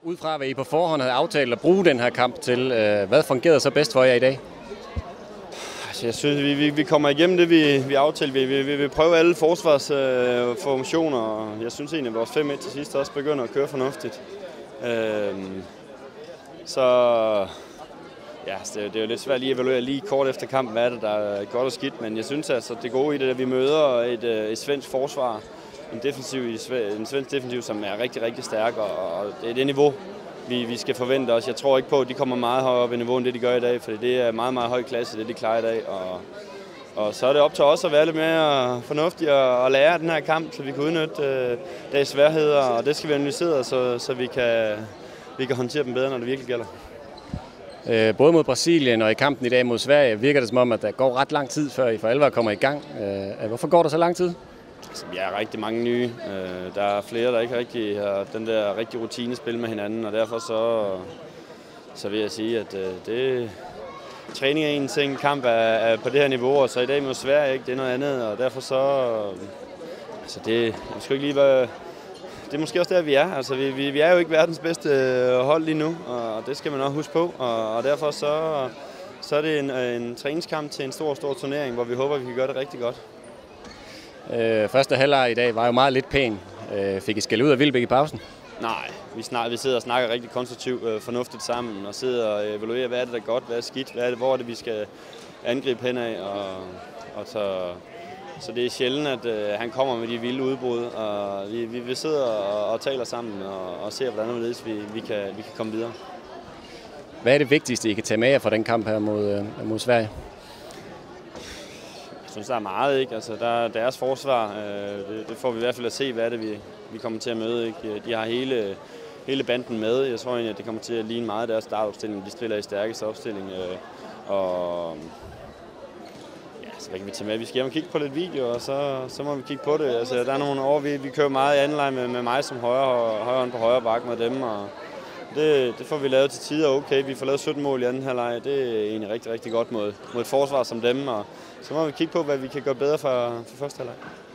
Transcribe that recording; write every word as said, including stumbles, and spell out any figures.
Ud fra hvad I på forhånd havde aftalt at bruge den her kamp til, hvad fungerede så bedst for jer i dag? Altså, jeg synes, vi, vi, vi kommer igennem det, vi, vi aftalte. Vi, vi, vi vil prøve alle forsvarsformationer, og jeg synes egentlig, at vores fem et til sidst også begynder at køre fornuftigt. Øhm, så ja, det, det er jo lidt svært lige at evaluere lige kort efter kampen, hvad er det, der er godt og skidt, men jeg synes altså, det gode i det, at vi møder et, et svensk forsvar, en, defensiv, en svensk defensiv, som er rigtig, rigtig stærk, og det er det niveau, vi, vi skal forvente os. Jeg tror ikke på, at de kommer meget højere op i niveau, end det de gør i dag, for det er meget, meget høj klasse, det de klarer i dag. Og, og så er det op til os at være lidt mere fornuftige og, og lære den her kamp, så vi kan udnytte øh, deres sværheder, og det skal vi analysere, så, så vi, kan, vi kan håndtere dem bedre, når det virkelig gælder. Øh, både mod Brasilien og i kampen i dag mod Sverige virker det som om, at der går ret lang tid, før I for alvor kommer i gang. Øh, hvorfor går der så lang tid? Altså, vi er rigtig mange nye. Der er flere, der ikke rigtig har den der rigtige rutinespil med hinanden, og derfor så, så vil jeg sige, at det, træning er en ting, kamp er, er på det her niveau, og så i dag mod Sverige, ikke, det er noget andet, og derfor så, altså det, jeg skal ikke lige være, det er måske også der, vi er. Altså, vi, vi, vi er jo ikke verdens bedste hold lige nu, og det skal man også huske på, og, og derfor så, så er det en, en træningskamp til en stor, stor turnering, hvor vi håber, vi kan gøre det rigtig godt. Øh, første halvleg i dag var jo meget lidt pæn. Øh, fik I skælde ud af Wilbæk i pausen? Nej, vi, snak, vi sidder og snakker rigtig konstruktivt, øh, fornuftigt sammen, og sidder og evaluerer, hvad er det, der er godt, hvad er skidt, hvad er det, hvor er det, vi skal angribe henad. Og, og så, så det er sjældent, at øh, han kommer med de vilde udbrud, og vi, vi, vi sidder og, og taler sammen og, og ser, hvordan vi, vi, kan, vi kan komme videre. Hvad er det vigtigste, I kan tage med jer fra den kamp her mod, øh, mod Sverige? Jeg synes, der er meget, ikke? Altså, der er deres forsvar. Øh, det, det får vi i hvert fald at se, hvad er det, vi, vi kommer til at møde, ikke? De har hele, hele banden med. Jeg tror egentlig, at det kommer til at ligne meget deres startopstilling. De spiller i stærkeste opstilling. Øh, og ja, så hvad kan vi tage med? Vi skal hjem og kigge på lidt video, og så, så må vi kigge på det. Altså, der er nogle år, vi, vi kører meget i anden leg med, med mig som højre, højre på højre bakke med dem. Og det, det får vi lavet til tider okay. Vi får lavet sytten mål i anden halvleg. Det er egentlig rigtig, rigtig godt mod, mod et forsvar som dem. Og så må vi kigge på, hvad vi kan gøre bedre for, for første halvleg.